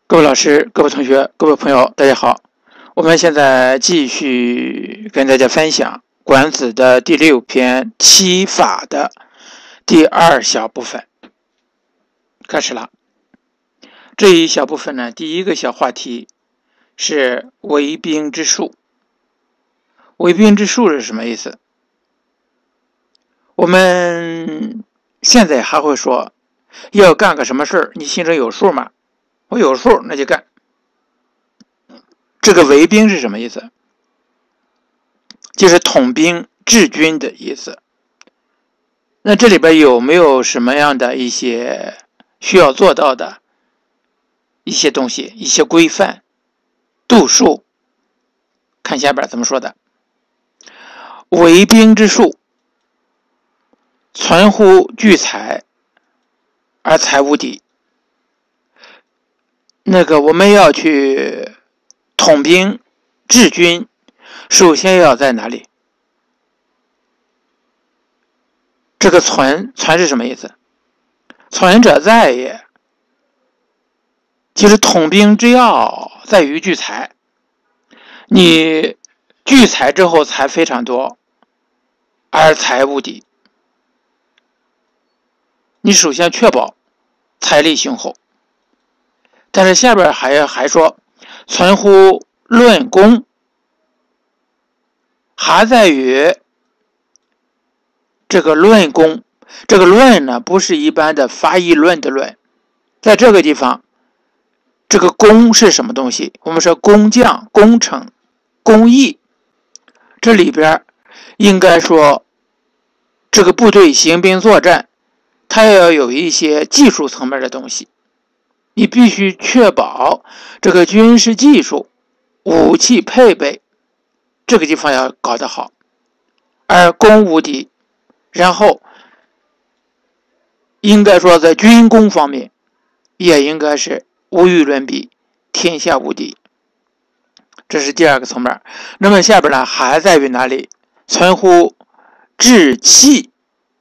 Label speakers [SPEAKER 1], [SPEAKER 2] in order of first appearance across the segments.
[SPEAKER 1] 各位老师、各位同学、各位朋友，大家好。我们现在继续跟大家分享《管子》的第6篇七法的第2小部分，开始了。这一小部分呢，第一个小话题是为兵之术。为兵之术是什么意思？我们现在还会说，要干个什么事儿，你心中有数吗？我有数，那就干。这个为兵是什么意思？就是统兵治军的意思。那这里边有没有什么样的一些需要做到的一些东西、一些规范、度数？看下边怎么说的。为兵之术，存乎聚财，而财无敌。我们要去统兵治军，首先要在哪里？这个存是什么意思？存者在也。其实统兵之要在于聚财，你聚财之后财非常多，而财无敌。你首先确保财力雄厚。但是下边还说，存乎论功，还在于这个论功。这个论呢，不是一般的发议论的论，在这个地方，这个功是什么东西？我们说工匠、工程、工艺，这里边应该说，这个部队行兵作战，它要有一些技术层面的东西。你必须确保这个军事技术、武器配备，这个地方要搞得好，而攻无敌。然后应该说在军工方面也应该是无与伦比，天下无敌。这是第2个层面。那么下边呢，还在于哪里？存乎治气。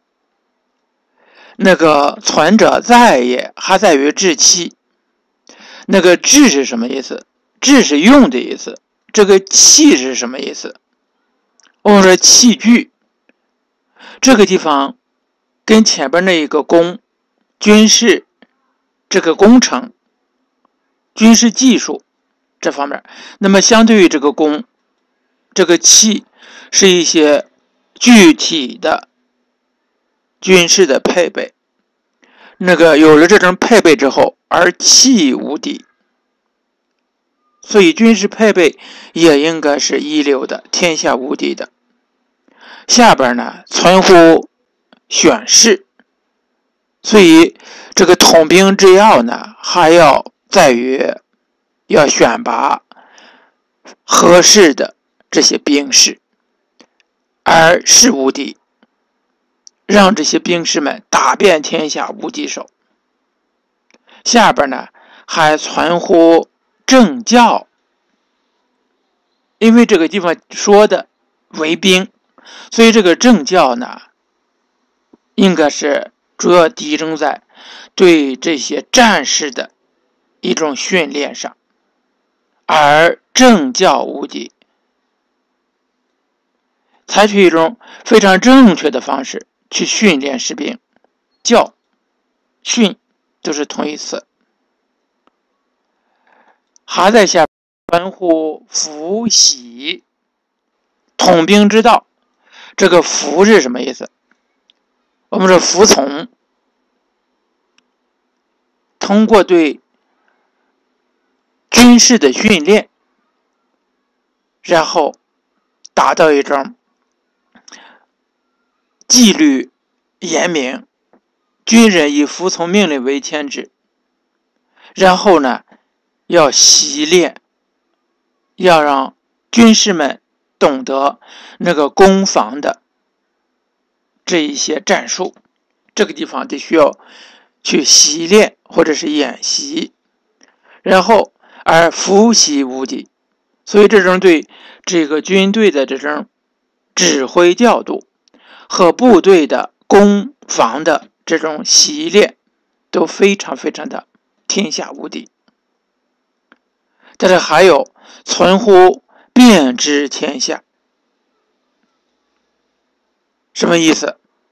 [SPEAKER 1] 存者在也，还在于治气。治是什么意思？治是用的意思。这个气是什么意思？我们说器具，这个地方跟前边那一个工，军事这个工程、军事技术这方面，那么相对于这个工，这个器是一些具体的军事的配备。有了这种配备之后，而器无敌，所以军事配备也应该是一流的，天下无敌的。下边呢，存乎选士，所以这个统兵之要呢，还要在于要选拔合适的这些兵士，而士无敌，让这些兵士们打遍天下无敌手。下边呢，还存乎政教，因为这个地方说的为兵，所以这个政教呢，应该是主要集中在对这些战士的一种训练上，而政教无敌，采取一种非常正确的方式去训练士兵。教、训都是同义词。还在下关乎服喜，统兵之道。这个服是什么意思？我们说服从，通过对军事的训练，然后达到一种纪律严明，军人以服从命令为牵制。然后呢，要习练，要让军士们懂得攻防的这一些战术，这个地方得需要去习练或者是演习，然后而服习无敌。所以这种对这个军队的这种指挥调度和部队的攻防的这种习练都非常非常的天下无敌。 但是还有存乎遍知天下。什么意思？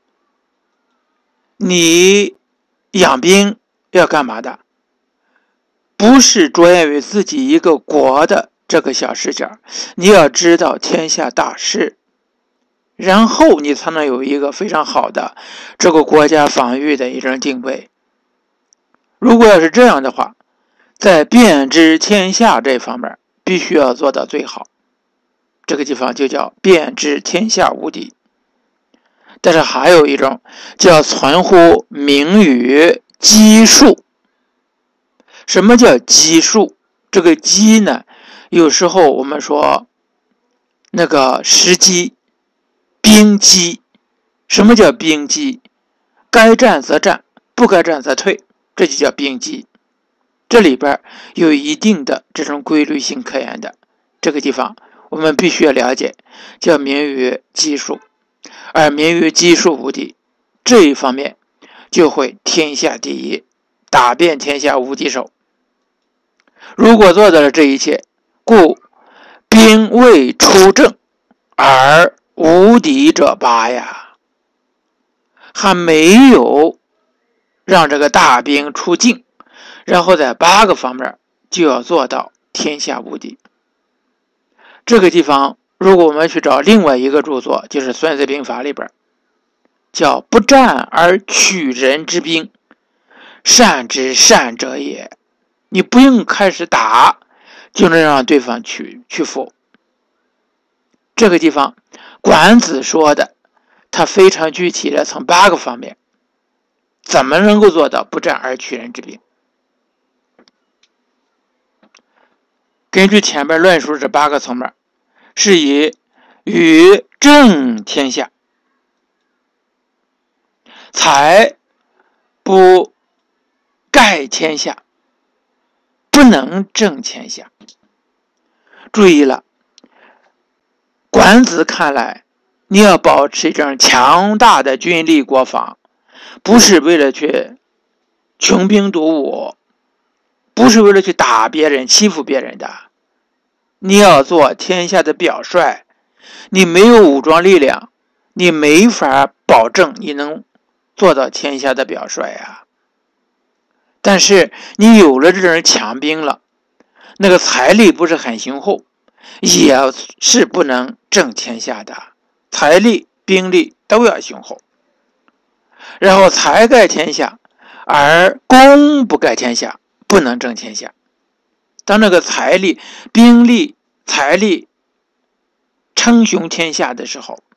[SPEAKER 1] 你养兵要干嘛的？不是着眼于自己一个国的这个小视角，你要知道天下大势，然后你才能有一个非常好的这个国家防御的一种定位。如果要是这样的话，在遍知天下这方面必须要做到最好，这个地方就叫遍知天下无敌。但是还有一种叫存乎名于机数。什么叫机数？这个机呢，有时候我们说那个时机、兵机。什么叫兵机？该战则战，不该战则退，这就叫兵机。这里边有一定的这种规律性可言的，这个地方我们必须要了解，叫名于机数。而名于机数无敌，这一方面就会天下第一，打遍天下无敌手。如果做到了这一切，故兵未出征而无敌者八呀，还没有让这个大兵出境，然后在8个方面就要做到天下无敌。这个地方如果我们去找另外一个著作，就是《孙子兵法》里边叫不战而取人之兵，善之善者也。你不用开始打就能让对方屈服。这个地方管子说的他非常具体的从8个方面怎么能够做到不战而取人之兵。根据前面论述这8个层面，是以与正天下，才不盖天下，不能正天下。注意了，管子看来，你要保持一种强大的军力国防，不是为了去穷兵黩武，不是为了去打别人、欺负别人的。你要做天下的表率，你没有武装力量，你没法保证你能做到天下的表率啊。但是你有了这种强兵了，那个财力不是很雄厚，也是不能正天下的。财力、兵力都要雄厚，然后财盖天下，而功不盖天下，不能正天下。当那个财力、兵力、财力称雄天下的时候，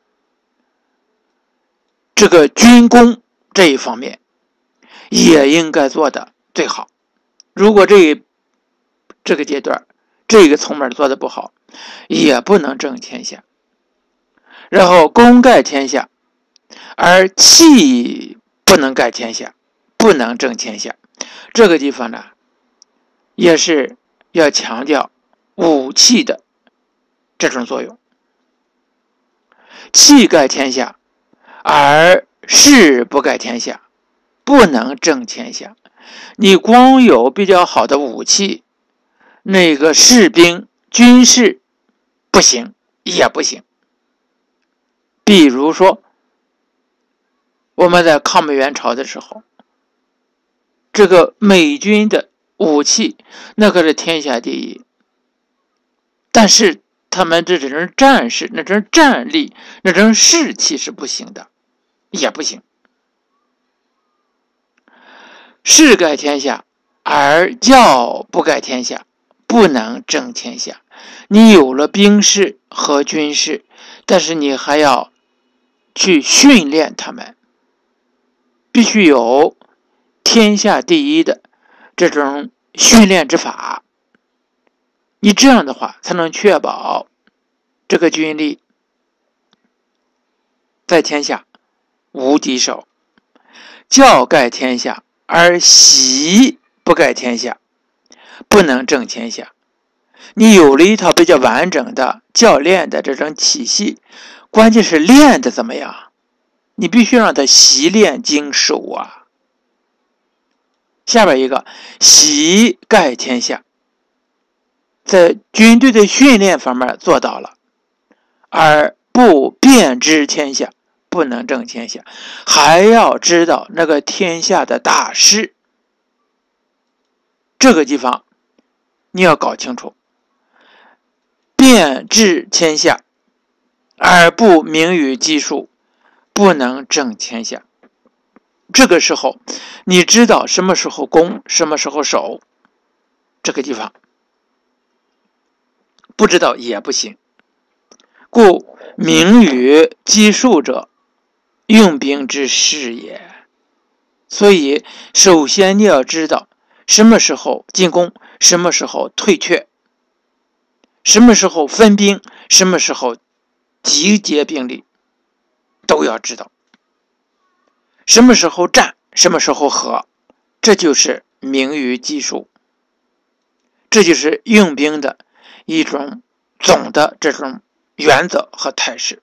[SPEAKER 1] 这个军功这一方面也应该做的最好。如果这个阶段这个层面做的不好，也不能正天下。然后功盖天下，而气不能盖天下，不能正天下。这个地方呢，也是要强调武器的这种作用。气盖天下，而势不盖天下，不能正天下。你光有比较好的武器，那个士兵、军事不行，也不行。比如说，我们在抗美援朝的时候，这个美军的武器那可是天下第一，但是他们这种战士、那种战力、那种士气是不行的，也不行。势盖天下，而教不盖天下，不能正天下。你有了兵士和军事，但是你还要去训练他们，必须有天下第一的这种训练之法。你这样的话才能确保这个军力在天下无敌手。教盖天下，而习不盖天下，不能正天下。你有了一套比较完整的教练的这种体系，关键是练的怎么样？你必须让他习练精熟啊。下边一个，习盖天下。 在军队的训练方面做到了，而不遍知天下，不能正天下，还要知道那个天下的大势。这个地方你要搞清楚，遍知天下而不明于基数，不能正天下。这个时候你知道什么时候攻，什么时候守，这个地方不知道也不行。故明于基数者，用兵之势也。所以首先你要知道什么时候进攻，什么时候退却，什么时候分兵，什么时候集结兵力，都要知道。什么时候战，什么时候和，这就是明于基数，这就是用兵的一种总的这种原则和态势。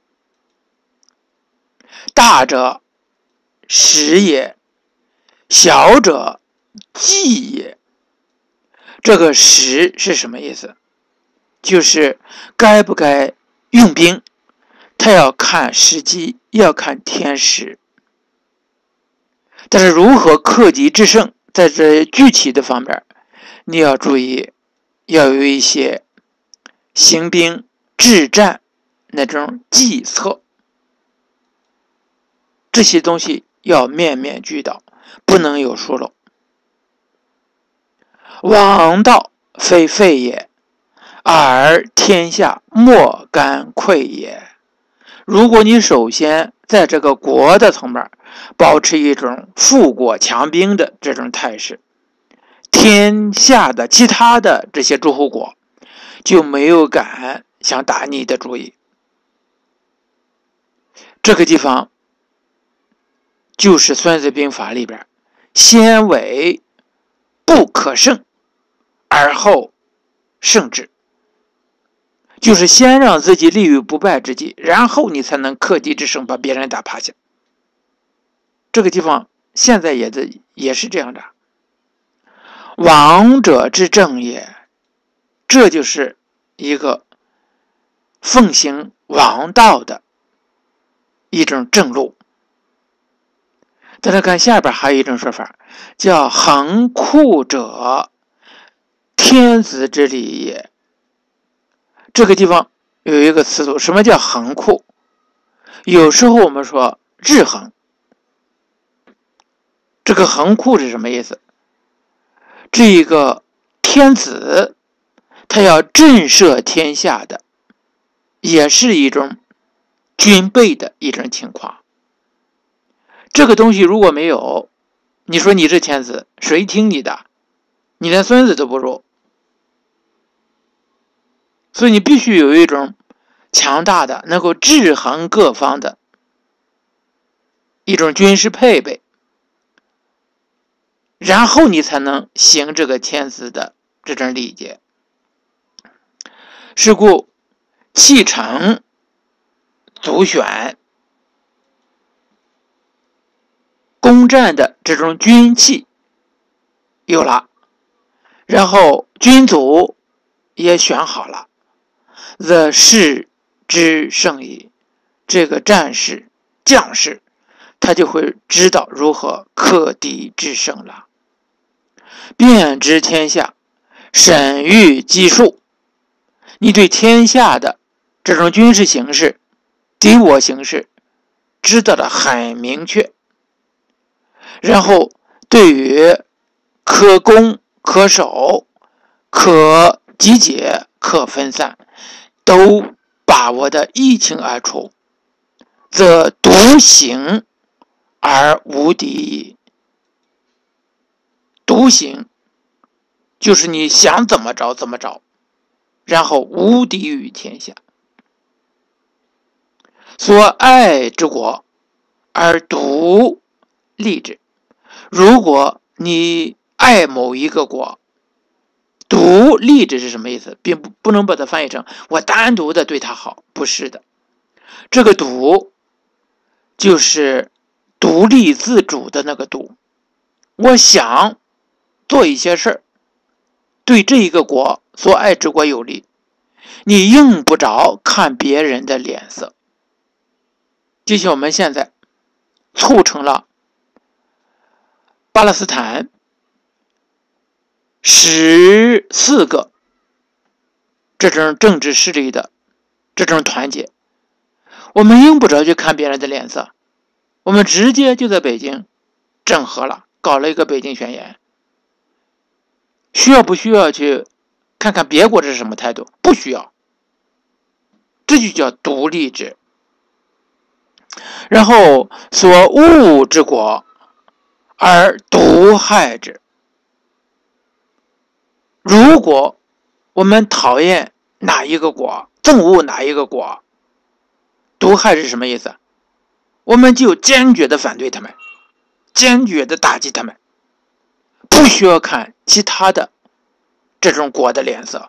[SPEAKER 1] 大者时也，小者计也。这个时是什么意思？就是该不该用兵，他要看时机，要看天时。但是如何克敌制胜，在这具体的方面你要注意，要有一些行兵制战那种计策，这些东西要面面俱到，不能有疏漏。王道非废也，而天下莫敢溃也。如果你首先在这个国的层面保持一种富国强兵的这种态势，天下的其他的这些诸侯国就没有敢想打你的主意。这个地方就是孙子兵法里边先为不可胜，而后胜之，就是先让自己立于不败之地，然后你才能克敌制胜，把别人打趴下。这个地方现在也是这样的。王者之正也，这就是一个奉行王道的一种正路。大家看下边还有一种说法，叫横酷者，天子之礼也。这个地方有一个词组，什么叫横酷？有时候我们说制衡，这个横酷是什么意思？这个天子他要震慑天下的，也是一种军备的一种情况。这个东西如果没有，你说你是天子，谁听你的？你连孙子都不如。所以你必须有一种强大的能够制衡各方的一种军事配备，然后你才能行这个天子的这种礼节。是故弃城足选，攻战的这种军器有了，然后军卒也选好了，则士之胜矣。这个战士将士他就会知道如何克敌制胜了。遍知天下，审御机数，你对天下的这种军事形势、敌我形势知道的很明确，然后对于可攻可守、可集结可分散都把握的一清二楚，则独行而无敌矣。独行就是你想怎么着怎么着，然后无敌于天下。所爱之国而独立之，如果你爱某一个国，独立之是什么意思？并不能把它翻译成我单独的对他好，不是的。这个独就是独立自主的那个独，我想做一些事儿，对这一个国所爱之国有利，你用不着看别人的脸色。就像我们现在促成了巴勒斯坦14个这种政治势力的这种团结，我们用不着去看别人的脸色，我们直接就在北京整合了，搞了一个北京宣言。需要不需要去看看别国是什么态度？不需要，这就叫独立之。然后所恶之国而毒害之。如果我们讨厌哪一个国，憎恶哪一个国，毒害是什么意思？我们就坚决的反对他们，坚决的打击他们，不需要看其他的这种国的脸色。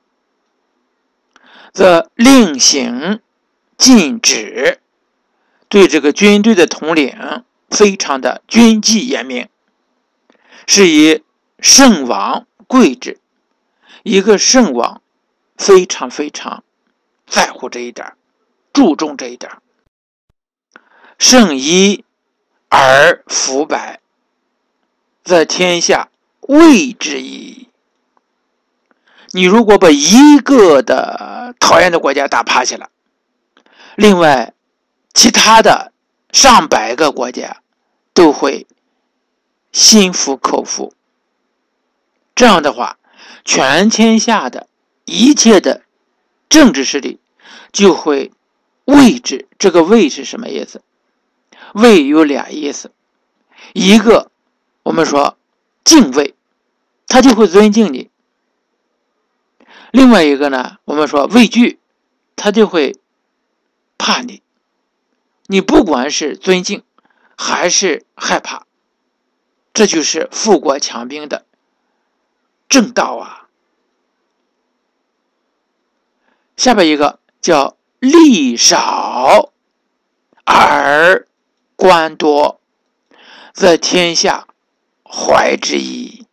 [SPEAKER 1] 则令行禁止，对这个军队的统领非常的军纪严明，是以圣王贵之。一个圣王非常非常在乎这一点，注重这一点。圣一而服百，则天下畏之矣。你如果把一个的讨厌的国家打趴下了，另外其他的上百个国家都会心服口服。这样的话，全天下的一切的政治势力就会畏之。这个畏是什么意思？畏有俩意思，一个我们说敬畏，他就会尊敬你；另外一个呢，我们说畏惧，他就会怕你。你不管是尊敬还是害怕，这就是富国强兵的正道啊。下边一个叫利少而官多，则天下怀之矣。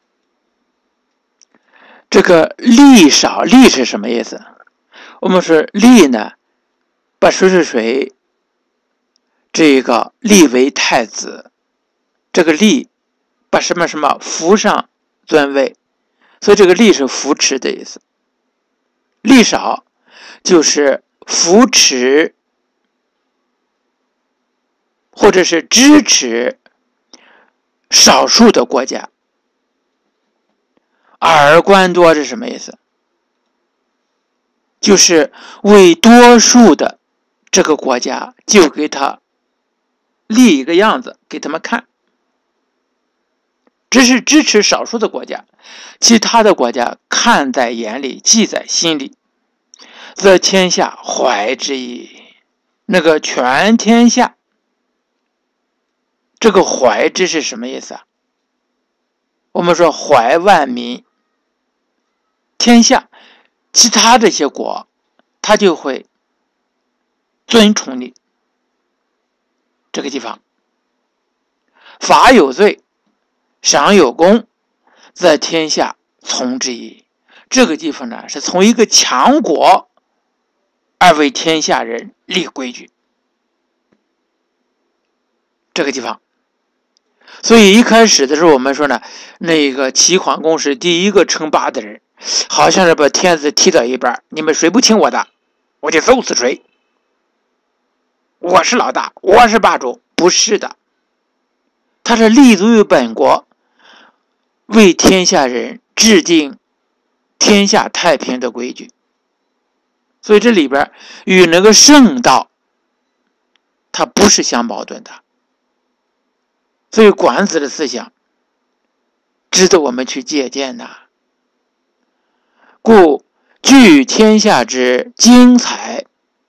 [SPEAKER 1] 这个利少，利是什么意思？我们说利呢，把谁这个立为太子，这个利把什么扶上尊位，所以这个利是扶持的意思。利少就是扶持或者是支持少数的国家，而官多是什么意思？就是为多数的这个国家就给他立一个样子给他们看，只是支持少数的国家，其他的国家看在眼里，记在心里，则天下怀之矣。那个全天下，这个怀之是什么意思啊？我们说怀万民，天下其他这些国他就会尊崇你。这个地方法有罪，赏有功，则天下从之矣。这个地方呢，是从一个强国而为天下人立规矩。这个地方，所以一开始的时候我们说呢，那个齐桓公是第一个称霸的人，好像是把天子踢到一半，你们谁不听我的，我就揍死谁，我是老大，我是霸主。不是的，他是立足于本国，为天下人制定天下太平的规矩。所以这里边与那个圣道它不是相矛盾的。所以管子的思想值得我们去借鉴呐。故据天下之精彩，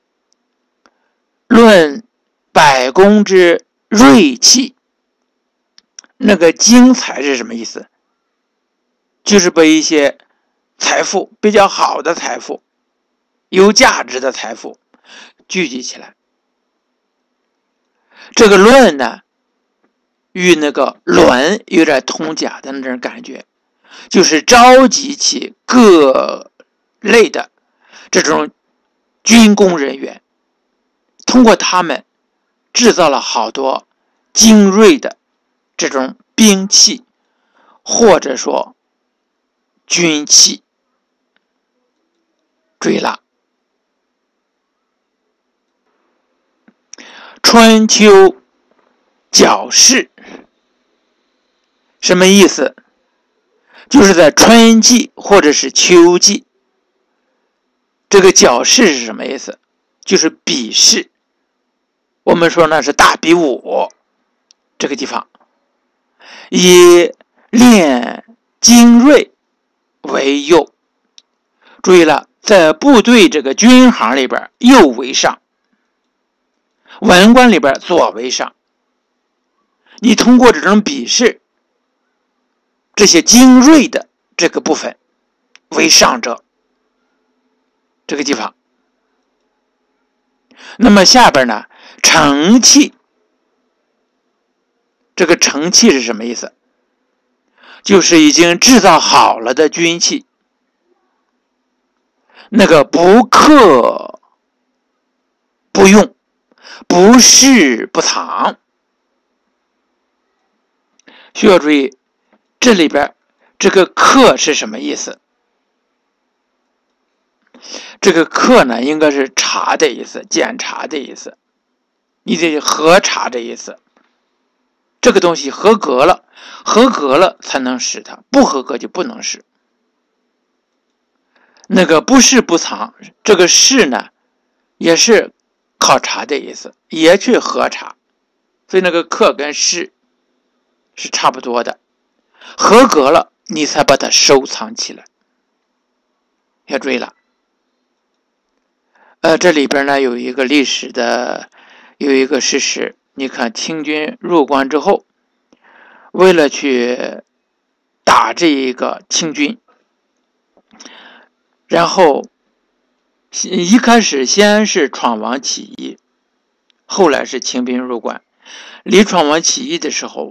[SPEAKER 1] 论百工之锐气。那个精彩是什么意思？就是把一些财富，比较好的财富，有价值的财富聚集起来。这个论呢，与那个卵有点通假的那种感觉， 就是召集起各类的这种军工人员，通过他们制造了好多精锐的这种兵器，或者说军器。注意了，春秋角氏什么意思？就是在春季或者是秋季，这个角氏是什么意思？就是比试。我们说那是大比武，这个地方以练精锐为右。注意了，在部队这个军行里边，右为上；文官里边左为上。你通过这种比试，这些精锐的这个部分为上者，这个地方。那么下边呢，成器，这个成器是什么意思？就是已经制造好了的军器，那个不刻不用，不试不藏。需要注意，这里边这个刻是什么意思？这个刻呢，应该是查的意思，检查的意思，你得核查的意思。这个东西合格了，合格了才能使它，不合格就不能使。那个不试不藏，这个试呢，也是考察的意思，也去核查，所以那个刻跟试是差不多的。合格了，你才把它收藏起来。要注意了。这里边呢有一个历史的，有一个事实。你看清军入关之后，为了去打这一个清军，然后一开始先是闯王起义，后来是清兵入关。离闯王起义的时候，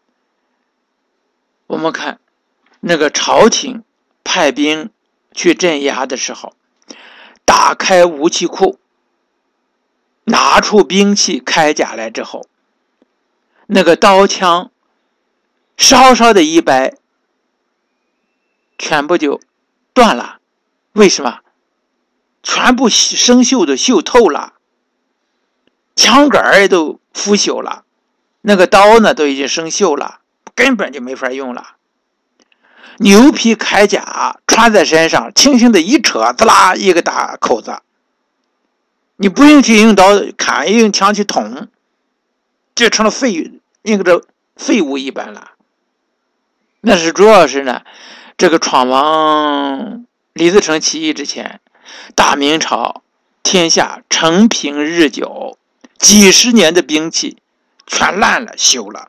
[SPEAKER 1] 我们看那个朝廷派兵去镇压的时候，打开武器库，拿出兵器铠甲来之后，那个刀枪稍稍的一掰，全部就断了。为什么？全部生锈的锈透了，枪杆都腐朽了，那个刀呢都已经生锈了，根本就没法用了。牛皮铠甲穿在身上，轻轻的一扯，滋啦一个大口子，你不用去用刀砍，用枪去捅，就成了那个废物一般了。那是主要是呢，这个闯王李自成起义之前，大明朝天下承平日久，几十年的兵器全烂了锈了。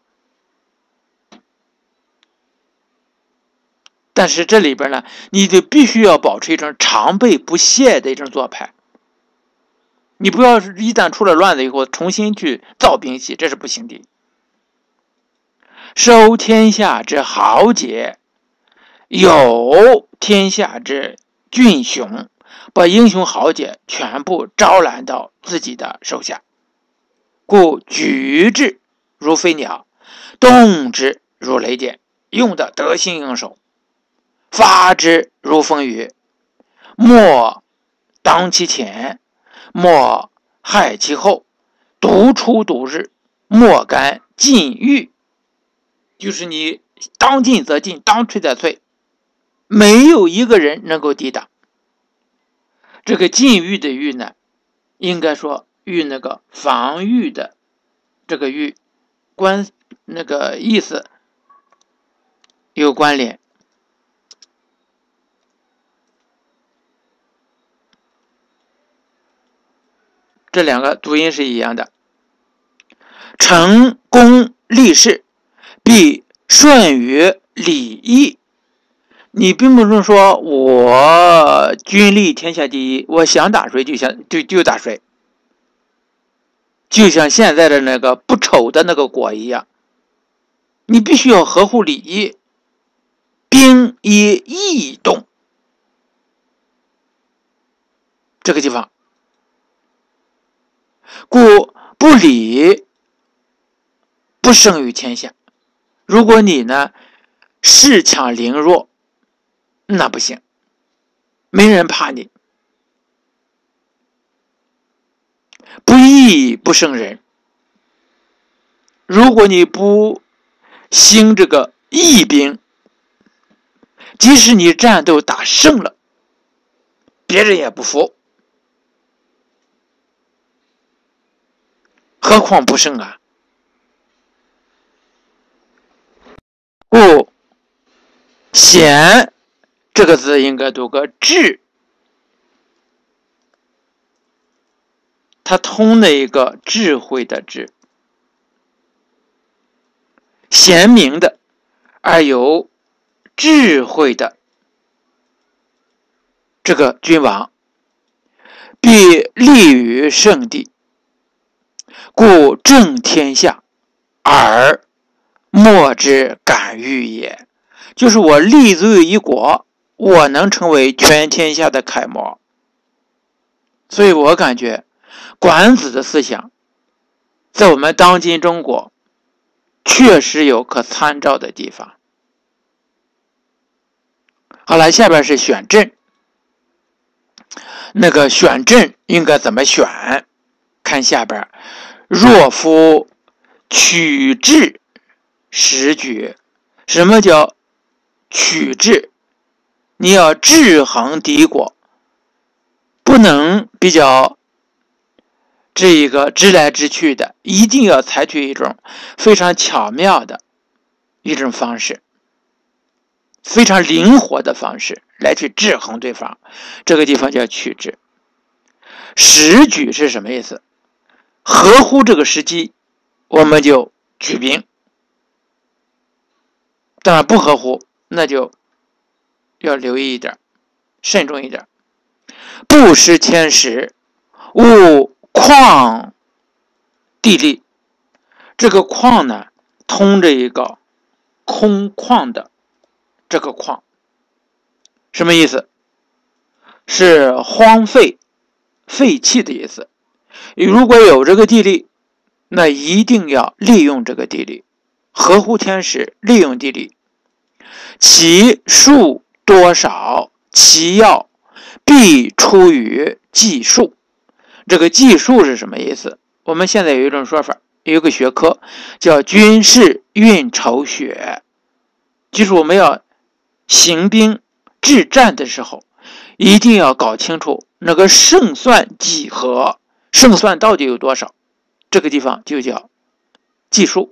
[SPEAKER 1] 但是这里边呢，你就必须要保持一种常备不懈的一种做派。你不要一旦出了乱子以后重新去造兵器，这是不行的。收天下之豪杰，有天下之俊雄，把英雄豪杰全部招揽到自己的手下。故举之如飞鸟，动之如雷电，用的得心应手，发之如风雨，莫当其前，莫害其后，独出独日，莫敢进欲。就是你当进则进，当退则退，没有一个人能够抵挡。这个禁欲的欲呢，应该说与那个防御的这个欲那个意思有关联。这两个读音是一样的。成功立事，必顺于礼义。你并不是说我军力天下第一，我想打谁就打谁，就像现在的那个不丑的那个国一样，你必须要合乎礼义， 兵以异动，这个地方，故不礼不胜于天下。如果你呢恃强凌弱，那不行，没人怕你。不义不胜人，如果你不兴这个义兵，即使你战斗打胜了，别人也不服，何况不胜啊？故贤这个字应该读个智，它通的一个智慧的智，贤明的而有智慧的这个君王，必立于圣地，故正天下而莫之敢欲也。就是我立足于一国，我能成为全天下的楷模。所以我感觉管子的思想在我们当今中国确实有可参照的地方。好了，下边是选阵。那个选阵应该怎么选？看下边，若夫取智时举。什么叫取智？你要制衡敌国，不能比较这一个直来直去的，一定要采取一种非常巧妙的一种方式，非常灵活的方式来去制衡对方。这个地方叫取智。时举是什么意思？合乎这个时机，我们就举兵。当然不合乎，那就要留意一点，慎重一点。不失天时，勿旷地利。这个旷呢，通着一个空旷的这个旷，什么意思？是荒废、废弃的意思。如果有这个地利，那一定要利用这个地利，合乎天时，利用地利。其数多少，其要必出于计数。这个计数是什么意思？我们现在有一种说法，有一个学科叫军事运筹学，就是我们要行兵制战的时候，一定要搞清楚那个胜算几何，胜算到底有多少，这个地方就叫计数。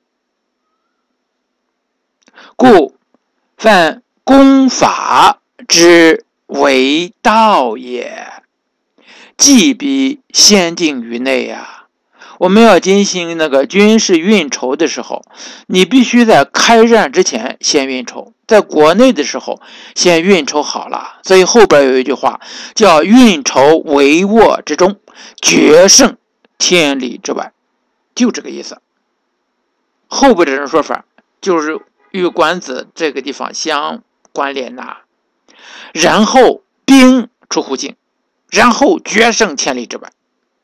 [SPEAKER 1] 故犯功法之为道也，计必先定于内啊。我们要进行那个军事运筹的时候，你必须在开战之前先运筹，在国内的时候先运筹好了。所以后边有一句话叫运筹帷幄之中，决胜天理之外，就这个意思。后边这种说法就是与管子这个地方相关联呐。然后兵出乎境，然后决胜千里之外。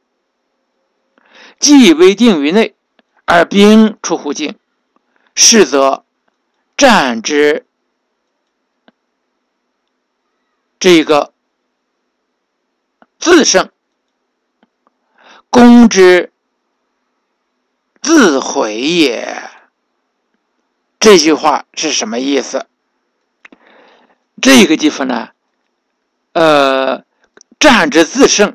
[SPEAKER 1] 计为定于内，而兵出乎境，是则战之这个自胜，攻之自毁也。这句话是什么意思？这个地方呢，战之自胜，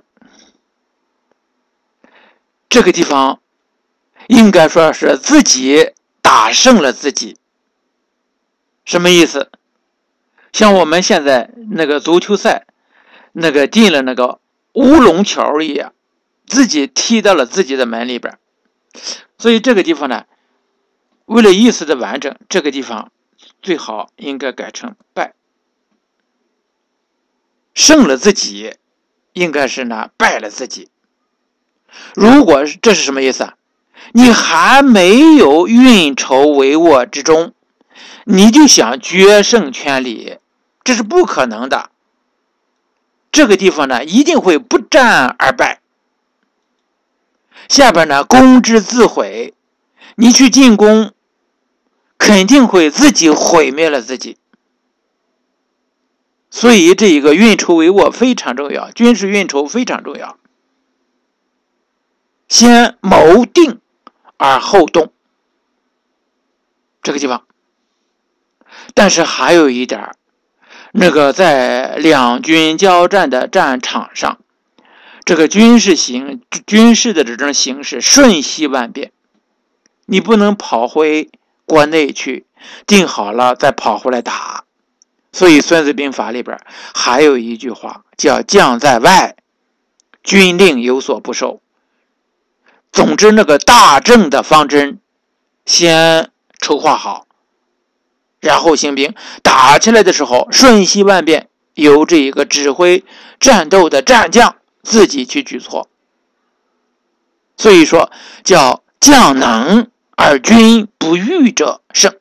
[SPEAKER 1] 这个地方应该说是自己打胜了自己。什么意思？像我们现在那个足球赛，那个进了那个乌龙球一样，自己踢到了自己的门里边。所以这个地方呢，为了意思的完整，这个地方最好应该改成败。胜了自己，应该是呢败了自己。如果这是什么意思啊？你还没有运筹帷幄之中， 你就想决胜圈里，这是不可能的。这个地方呢，一定会不战而败。下边呢，攻之自毁，你去进攻，肯定会自己毁灭了自己。所以这一个运筹帷幄非常重要，军事运筹非常重要。先谋定而后动，这个地方。但是还有一点，那个在两军交战的战场上，这个军事的这种形势瞬息万变，你不能跑回国内去，定好了再跑回来打。所以《孙子兵法》里边还有一句话叫将在外，军令有所不受。总之，那个大政的方针先筹划好，然后行兵。打起来的时候瞬息万变，由这一个指挥战斗的战将自己去举措。所以说叫将能而军不御者胜。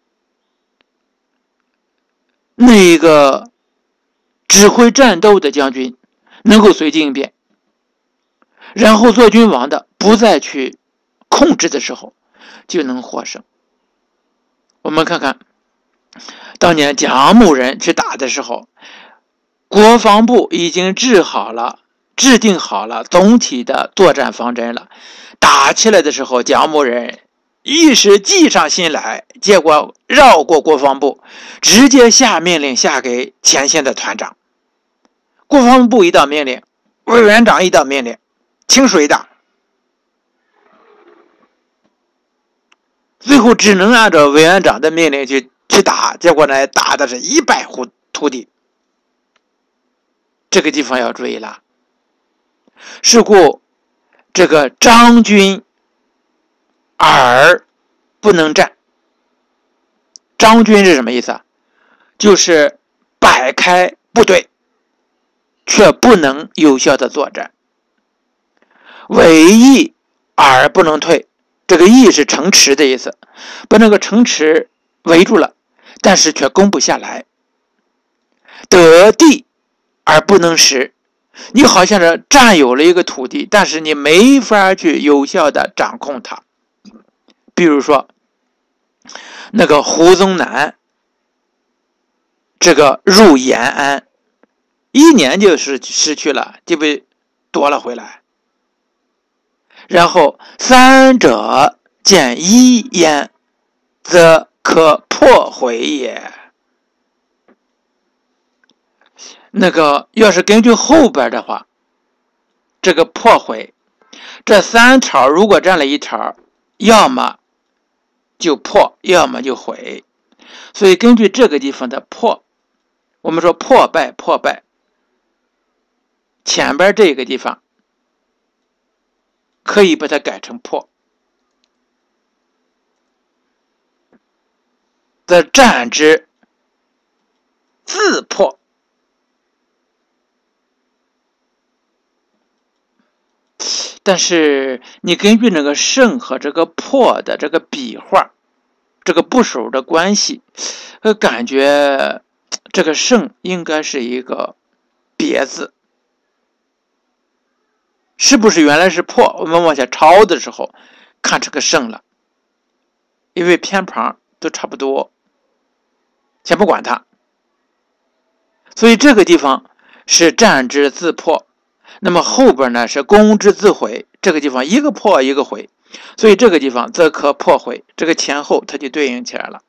[SPEAKER 1] 那个指挥战斗的将军能够随机应变，然后做君王的不再去控制的时候，就能获胜。我们看看当年蒋某人去打的时候，国防部已经制定好了总体的作战方针了。打起来的时候，蒋某人一时计上心来，结果绕过国防部，直接下命令下给前线的团长。国防部一道命令，委员长一道命令，听谁的？最后只能按照委员长的命令去打，结果呢，打的是一败涂地。这个地方要注意了。是故这个张军而不能战。张军是什么意思啊？就是摆开部队，却不能有效的作战。围义而不能退，这个义是城池的意思，把那个城池围住了，但是却攻不下来。得地而不能食，你好像是占有了一个土地，但是你没法去有效的掌控它。比如说那个胡宗南这个入延安，1年就失去了，就被夺了回来。然后三者见一焉，则可破毁也。那个要是根据后边的话，这个破毁，这3条如果占了1条，要么就破，要么就毁。所以根据这个地方的破，我们说破败，前边这个地方可以把它改成破。则战之自破。但是你根据那个胜和这个破的这个笔画，这个部首的关系，感觉这个胜应该是一个别字，是不是原来是破？我们往下抄的时候看这个胜了，因为偏旁都差不多，先不管它。所以这个地方是战之自破，那么后边呢是攻之自毁，这个地方一个破一个毁，所以这个地方则可破毁，这个前后它就对应起来了。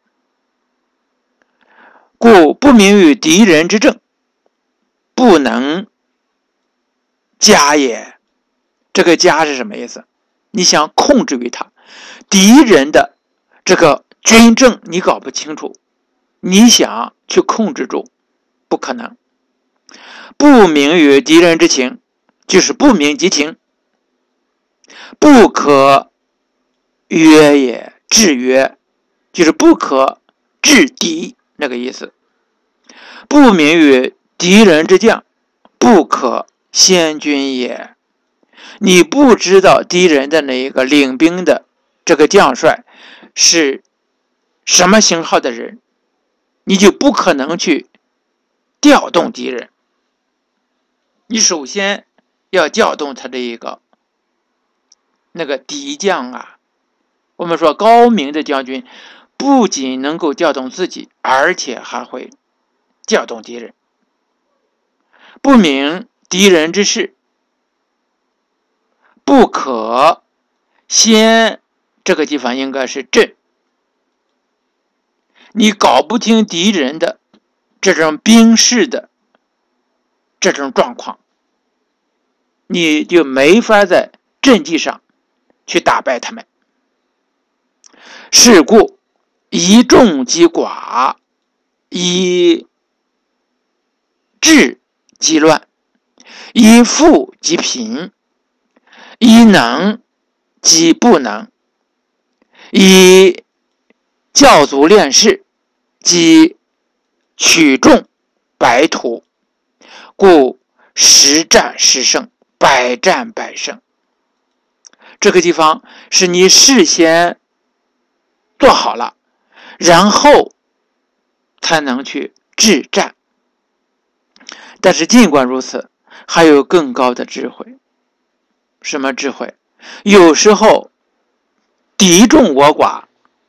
[SPEAKER 1] 故不明于敌人之政，不能加也。这个加是什么意思？你想控制于他，敌人的这个军政你搞不清楚，你想去控制住，不可能。不明于敌人之情，就是不明敌情，不可约也，制约就是不可制敌那个意思。不明于敌人之将，不可先军也。你不知道敌人的那个领兵的这个将帅是什么型号的人，你就不可能去调动敌人。你首先要调动他的那个敌将啊。我们说高明的将军不仅能够调动自己，而且还会调动敌人。不明敌人之事，不可先，这个地方应该是阵。你搞不清敌人的这种兵势的这种状况，你就没法在阵地上去打败他们。是故以众击寡，以治击乱，以富击贫，以能击不能，以教足练士击取众百土，故十战十胜，百战百胜。这个地方是你事先做好了，然后才能去治战。但是尽管如此，还有更高的智慧。什么智慧？有时候敌众我寡，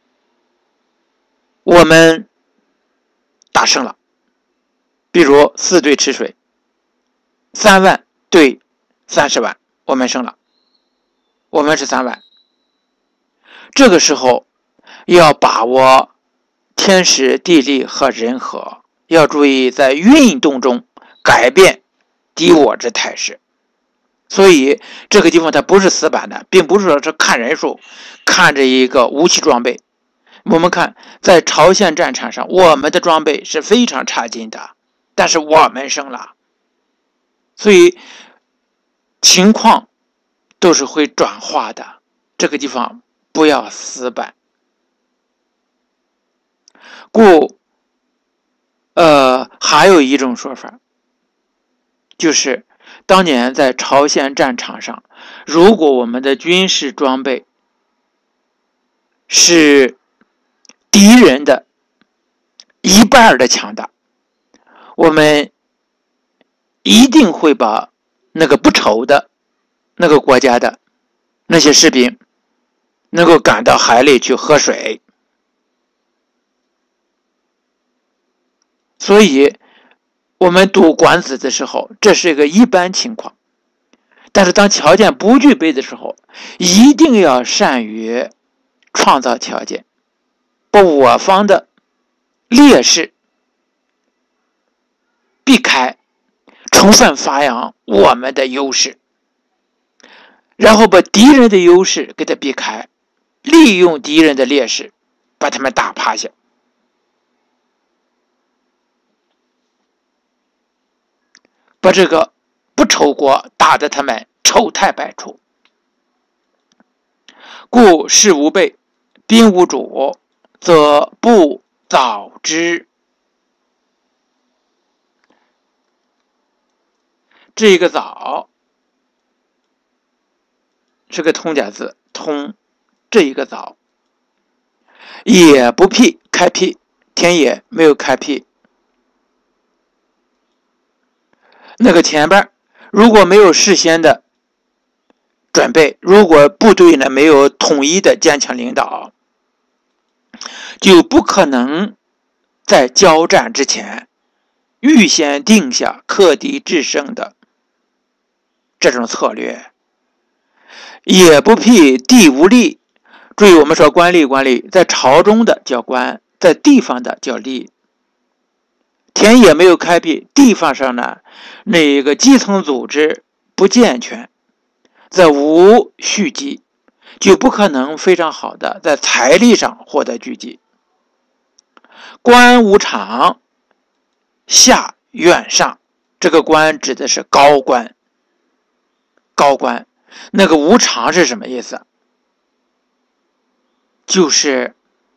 [SPEAKER 1] 我们打胜了。比如4队吃水，3万对30万，我们胜了，我们是3万。这个时候要把握天时地利和人和，要注意在运动中改变敌我之态势。所以这个地方它不是死板的，并不是说是看人数，看着一个武器装备。我们看在朝鲜战场上，我们的装备是非常差劲的，但是我们胜了。所以情况都是会转化的，这个地方不要死板。故还有一种说法，就是当年在朝鲜战场上，如果我们的军事装备是敌人的1半的强大，我们一定会把那个不愁的那个国家的那些士兵能够赶到海里去喝水。所以我们读管子的时候，这是一个一般情况。但是当条件不具备的时候，一定要善于创造条件，把我方的劣势避开，充分发扬我们的优势，然后把敌人的优势给它避开，利用敌人的劣势把他们打趴下。把这个不仇国打得他们丑态百出。故事无备，兵无主，则不早之。这个早是个通假字，通这一个早，也不辟开辟，田野没有开辟。那个前边如果没有事先的准备，如果部队呢没有统一的坚强领导，就不可能在交战之前预先定下克敌制胜的这种策略。也不辟地无力，注意我们说官吏，在朝中的叫官，在地方的叫吏。田野没有开辟，地方上呢那个基层组织不健全，在无蓄积，就不可能非常好的在财力上获得聚集。官无常，下远上，这个官指的是高官。那个无常是什么意思？就是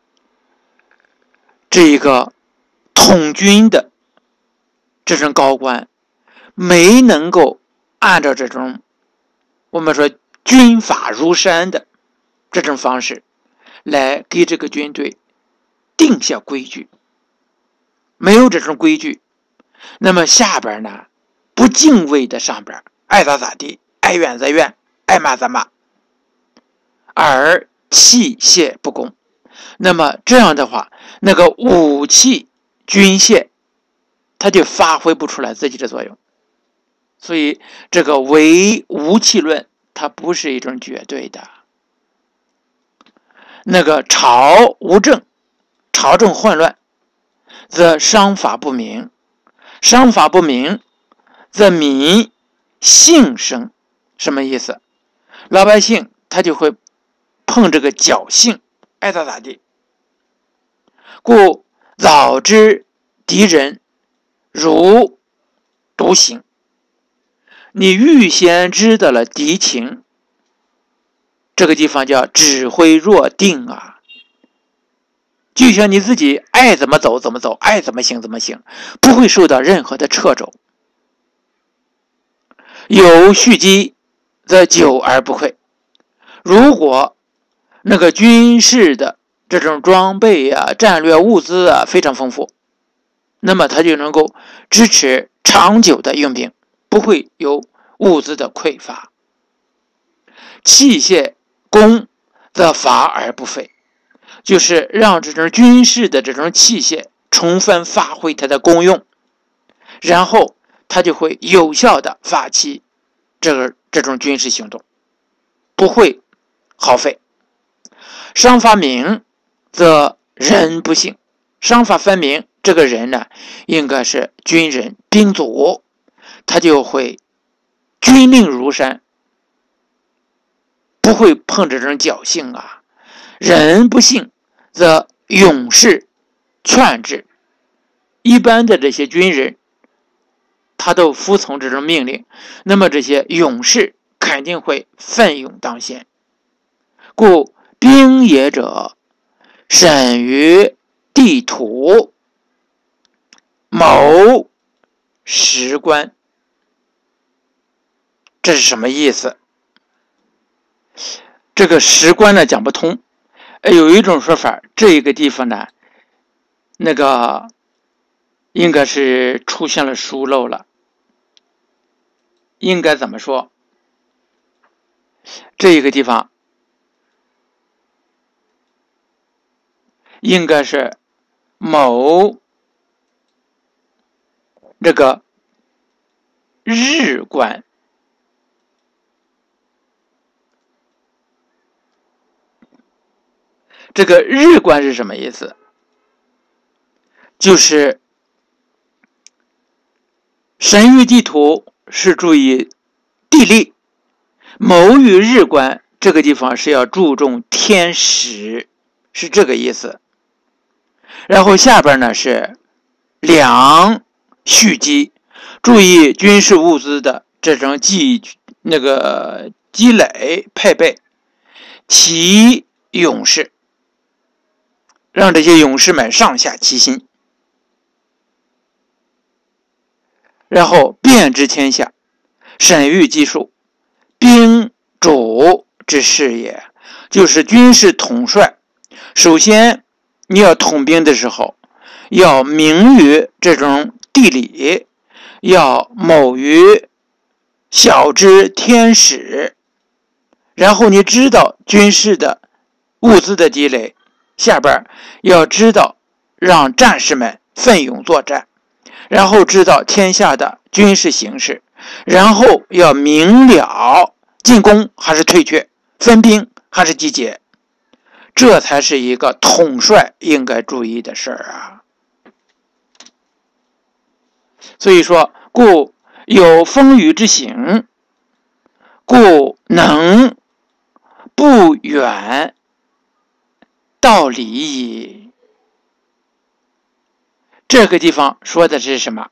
[SPEAKER 1] 这一个统军的这种高官没能够按照这种我们说军法如山的这种方式来给这个军队定下规矩，没有这种规矩，那么下边呢不敬畏的上边，爱咋咋地，爱怨则怨，爱骂则骂，而器械不公。那么这样的话，那个武器军械它就发挥不出来自己的作用。所以这个唯武器论它不是一种绝对的。那个朝无政，朝政混乱，则商法不明，商法不明，则民性生。什么意思？老百姓他就会碰这个侥幸，爱咋咋地。故早知敌人如独行，你预先知道了敌情，这个地方叫指挥若定啊。就像你自己爱怎么走怎么走，爱怎么行怎么行，不会受到任何的掣肘。有蓄积，则久而不溃。如果那个军事的这种装备啊、战略物资啊非常丰富，那么它就能够支持长久的用兵，不会有物资的匮乏。器械攻，则乏而不废，就是让这种军事的这种器械充分发挥它的功用，然后它就会有效的发起这种军事行动，不会耗费。商法明，则人不幸。商法分明，这个人呢，应该是军人兵卒，他就会军令如山，不会碰这种侥幸啊。人不幸，则勇士劝之。一般的这些军人，他都服从这种命令，那么这些勇士肯定会奋勇当先。故兵也者，审于地图，谋时官。这是什么意思？这个时官呢讲不通。有一种说法，这个地方呢，那个应该是出现了疏漏了。应该怎么说？这个地方应该是某这个日官。这个日官是什么意思？就是神域地图是注意地利，谋于日官这个地方是要注重天时，是这个意思。然后下边呢是粮蓄积，注意军事物资的这种积累配备，其勇士，让这些勇士们上下齐心，然后遍知天下，审谕计数，兵主之事也，就是军事统帅。首先你要统兵的时候，要明于这种地理，要谋于晓知天时，然后你知道军事的物资的积累，下边要知道让战士们奋勇作战，然后知道天下的军事形势，然后要明了进攻还是退却，分兵还是集结，这才是一个统帅应该注意的事儿啊。所以说，故有风雨之行，故能不远道理矣。这个地方说的是什么？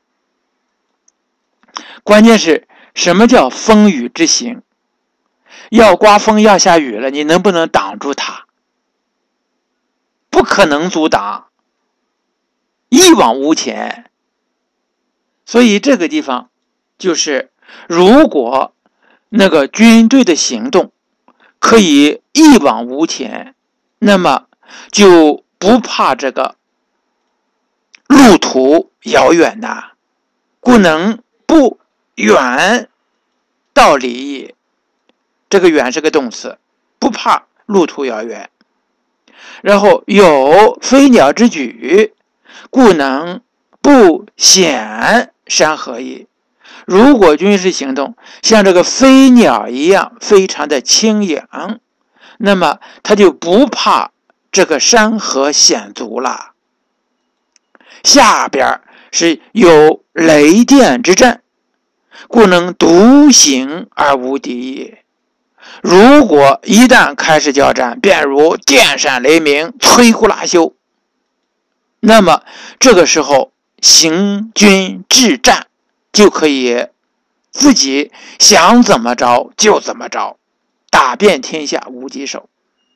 [SPEAKER 1] 关键是什么叫风雨之行？要刮风要下雨了，你能不能挡住它？不可能阻挡，一往无前。所以这个地方就是如果那个军队的行动可以一往无前，那么就不怕这个路途遥远呐，故能不远道离也。这个远是个动词，不怕路途遥远。然后有飞鸟之举，故能不显山河也。如果军事行动像这个飞鸟一样非常的轻盈，那么他就不怕这个山河险阻了。下边是有雷电之战，故能独行而无敌也。如果一旦开始交战，便如电闪雷鸣，摧枯拉朽，那么这个时候行军致战就可以自己想怎么着就怎么着，打遍天下无敌手。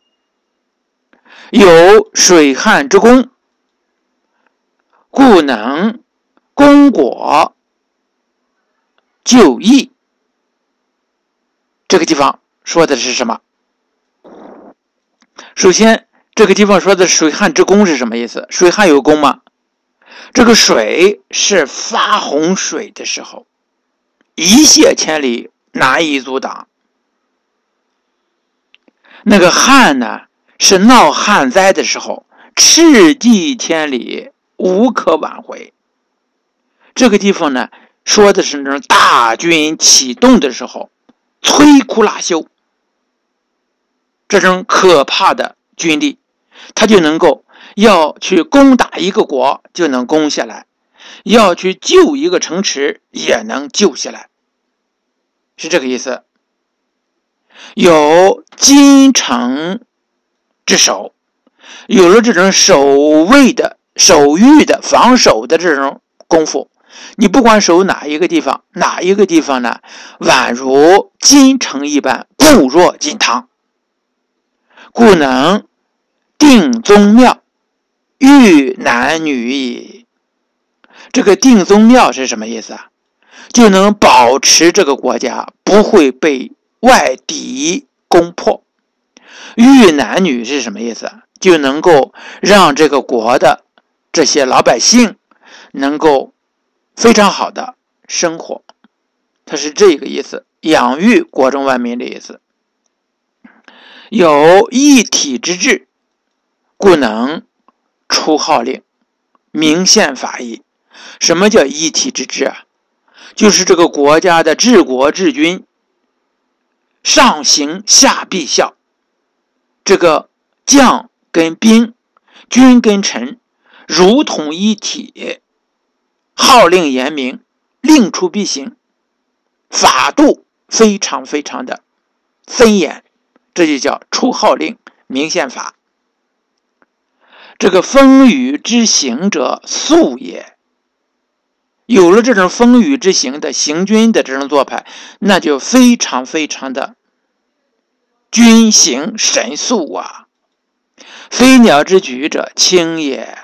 [SPEAKER 1] 有水旱之功，故能攻果就义。这个地方说的是什么？首先，这个地方说的水旱之功是什么意思？水旱有功吗？这个水是发洪水的时候，一泻千里，难以阻挡。那个旱呢，是闹旱灾的时候，赤地千里，无可挽回。这个地方呢，说的是那种大军启动的时候，摧枯拉朽，这种可怕的军力，他就能够要去攻打一个国就能攻下来，要去救一个城池也能救下来，是这个意思。有京城之守，有了这种守卫的、守御的、防守的这种功夫，你不管守哪一个地方，哪一个地方呢，宛如京城一般，固若金汤，故能定宗庙，御男女也。这个定宗庙是什么意思啊？就能保持这个国家不会被外敌攻破。御男女是什么意思？就能够让这个国的这些老百姓能够非常好的生活，它是这个意思，养育国中万民的意思。有一体之治，故能出号令，明宪法义。什么叫一体之治啊？就是这个国家的治国治军，上行下必效，这个将跟兵，君跟臣如同一体，号令严明，令出必行，法度非常非常的森严，这就叫出号令，明宪法。这个风雨之行者速也。有了这种风雨之行的行军的这种做派，那就非常非常的军行神速啊。飞鸟之举者轻也。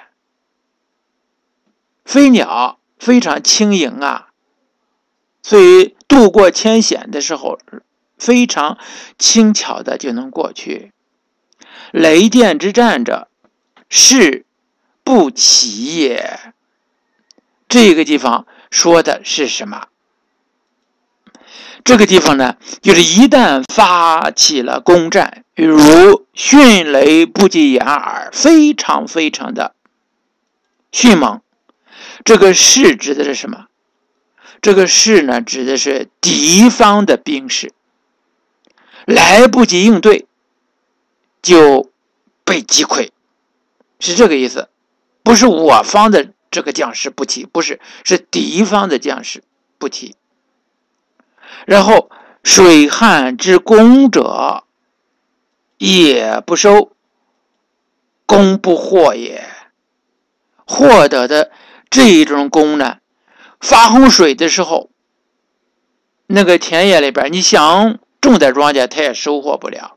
[SPEAKER 1] 飞鸟非常轻盈啊，所以渡过千险的时候非常轻巧的就能过去。雷电之战者，是不起也。这个地方说的是什么？这个地方呢，就是一旦发起了攻战，如迅雷不及掩耳，非常非常的迅猛。这个是指的是什么？这个是呢，指的是敌方的兵士来不及应对，就被击溃，是这个意思。不是我方的这个将士不提，不是，是敌方的将士不提。然后水旱之功者，也不收，功不获也。获得的这一种功呢，发洪水的时候，那个田野里边你想种点庄稼它也收获不了，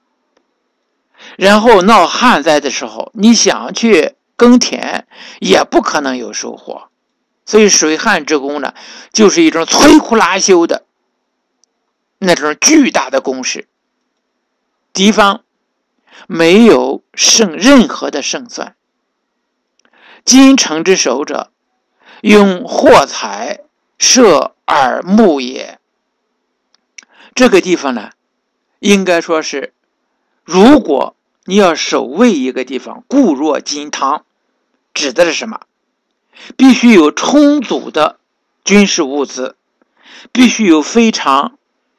[SPEAKER 1] 然后闹旱灾的时候你想去耕田也不可能有收获。所以水旱之功呢，就是一种摧枯拉朽的那种巨大的攻势。敌方没有任何的胜算。今城之守者，用货财射耳目也。这个地方呢，应该说是，如果你要守卫一个地方，固若金汤，指的是什么？必须有充足的军事物资，必须有非常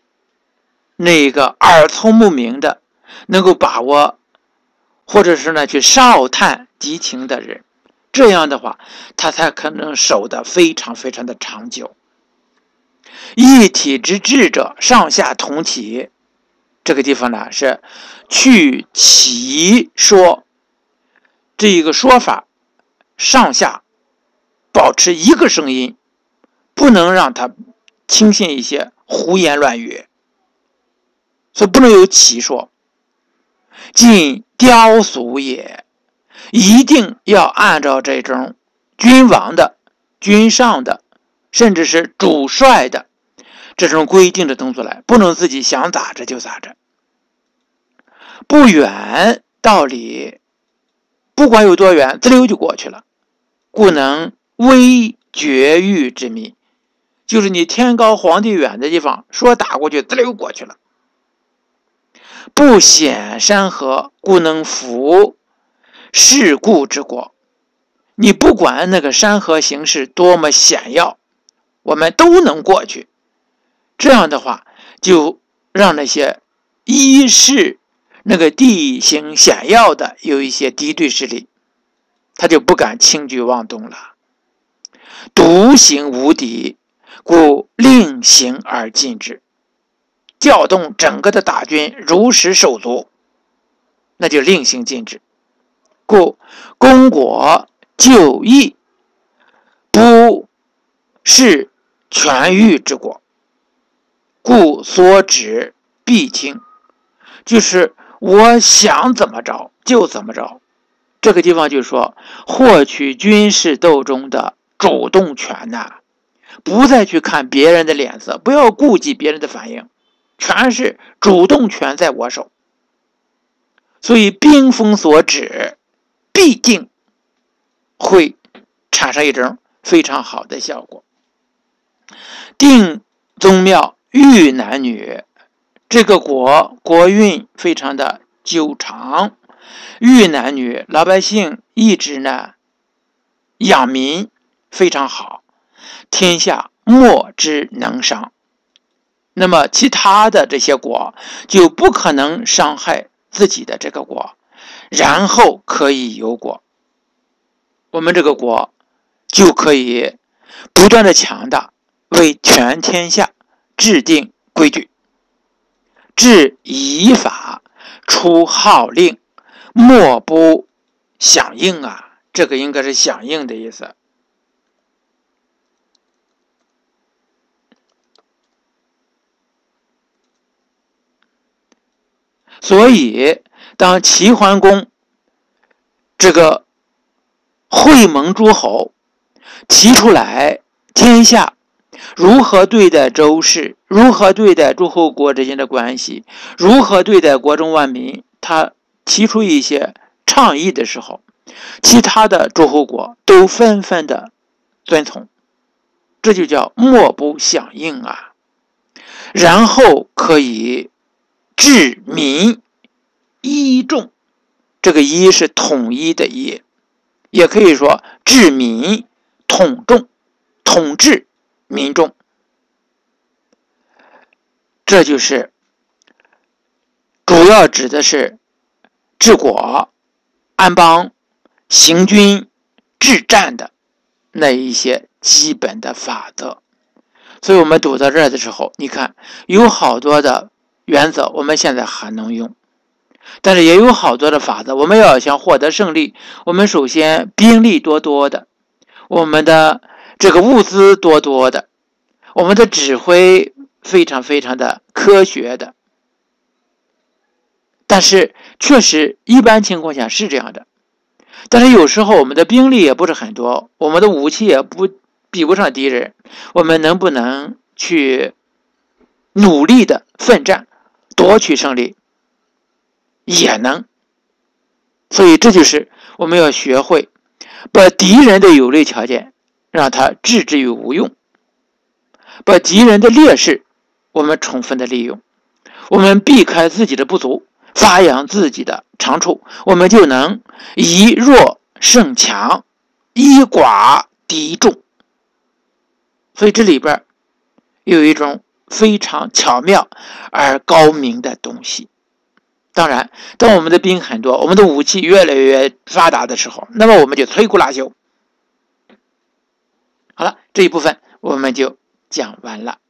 [SPEAKER 1] 耳聪目明的，能够把握或者是呢去哨探敌情的人，这样的话他才可能守得非常非常的长久。一体之治者，上下同体。这个地方呢是去其说，这一个说法，上下保持一个声音，不能让他轻信一些胡言乱语，所以不能有其说。尽雕俗也，一定要按照这种君王的、君上的，甚至是主帅的这种规定的动作来，不能自己想咋着就咋着。不远道理，不管有多远，滋溜就过去了。故能微绝域之民，就是你天高皇帝远的地方，说打过去，滋溜过去了。不显山河，故能服世故之国。你不管那个山河形势多么险要，我们都能过去。这样的话，就让那些依是那个地形险要的有一些敌对势力，他就不敢轻举妄动了。独行无敌，故令行而禁之。调动整个的大军如实手足，那就令行禁止。故公国就义，不是权欲之国，故所指必听，就是我想怎么着就怎么着。这个地方就说获取军事斗争的主动权呐，不再去看别人的脸色，不要顾及别人的反应，全是主动权在我手。所以兵锋所指，必定会产生一种非常好的效果。定宗庙育男女，这个国运非常的久长，育男女，老百姓一直呢养民非常好，天下莫之能伤。那么其他的这些国就不可能伤害自己的这个国，然后可以有国，我们这个国就可以不断的强大，为全天下制定规矩，制仪法，出号令，莫不响应啊，这个应该是响应的意思。所以当齐桓公这个会盟诸侯提出来天下如何对待周氏，如何对待诸侯国之间的关系，如何对待国中万民，他提出一些倡议的时候，其他的诸侯国都纷纷的遵从，这就叫莫不响应啊。然后可以治民一众，这个一是统一的一，也可以说治民统众，统治民众。这就是主要指的是治国安邦行军治战的那一些基本的法则。所以我们读到这儿的时候，你看有好多的原则我们现在还能用，但是也有好多的法则，我们要想获得胜利，我们首先兵力多多的，我们的这个物资多多的，我们的指挥非常非常的科学的。但是确实一般情况下是这样的，但是有时候我们的兵力也不是很多，我们的武器也比不上敌人，我们能不能去努力的奋战夺取胜利？也能， 所以这就是我们要学会把敌人的有利条件让他置之于无用，把敌人的劣势我们充分的利用，我们避开自己的不足，发扬自己的长处，我们就能以弱胜强，以寡敌众。所以这里边有一种非常巧妙而高明的东西。当然，当我们的兵很多，我们的武器越来越发达的时候，那么我们就摧枯拉朽。好了，这一部分我们就讲完了。